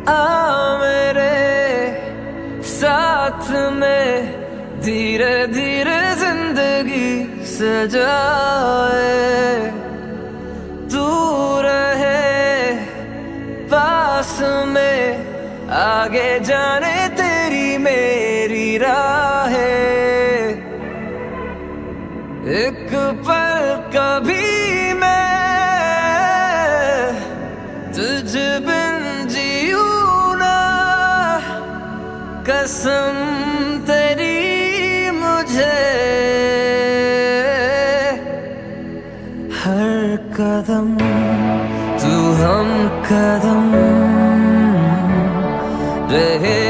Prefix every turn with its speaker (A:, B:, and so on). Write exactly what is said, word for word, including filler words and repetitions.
A: आ मेरे साथ में धीरे धीरे जिंदगी सजाए, तू रहे पास में, आगे जाने तेरी मेरी राहें। एक पल कभी मैं तुझ बिन जीऊं ना, कसम तेरी मुझे। हर कदम तू हम कदम रहे